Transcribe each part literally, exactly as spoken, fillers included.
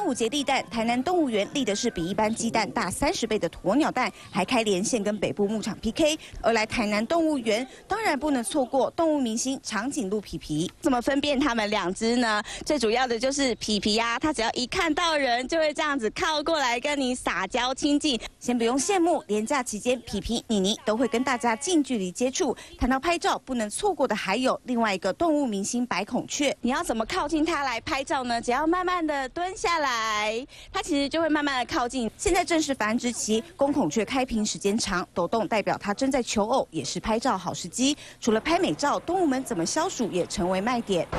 端午节立蛋，台南动物园立的是比一般鸡蛋大三十倍的鸵鸟蛋，还开连线跟北部牧场 P K。而来台南动物园，当然不能错过动物明星长颈鹿皮皮。怎么分辨它们两只呢？最主要的就是皮皮呀、啊，它只要一看到人，就会这样子靠过来跟你撒娇亲近。先不用羡慕，连假期间皮皮、妮妮都会跟大家近距离接触。谈到拍照，不能错过的还有另外一个动物明星白孔雀。你要怎么靠近它来拍照呢？只要慢慢的蹲下来，它其实就会慢慢的靠近。现在正是繁殖期，公孔雀开屏时间长，抖动代表它正在求偶，也是拍照好时机。除了拍美照，动物们怎么消暑也成为卖点。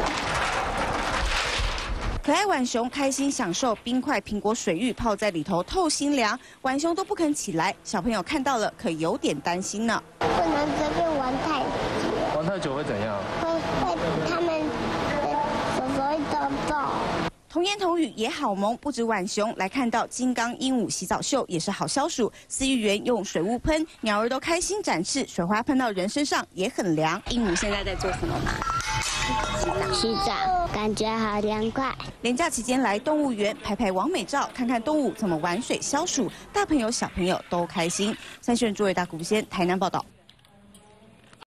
可爱浣熊开心享受冰块苹果水浴，泡在里头透心凉，浣熊都不肯起来，小朋友看到了可有点担心呢。 不能随便玩太久， 玩太久会怎样？ 会会他们手手会抖动。 童言童语也好萌，不止浣熊，来看到金刚鹦鹉洗澡秀也是好消暑。饲育员用水雾喷，鸟儿都开心展翅，水花喷到人身上也很凉。鹦鹉现在在做什么吗？ 洗澡，感觉好凉快。 连假期间来动物园拍拍完美照，看看动物怎么玩水消暑，大朋友小朋友都开心。三选诸位大古先台南报道。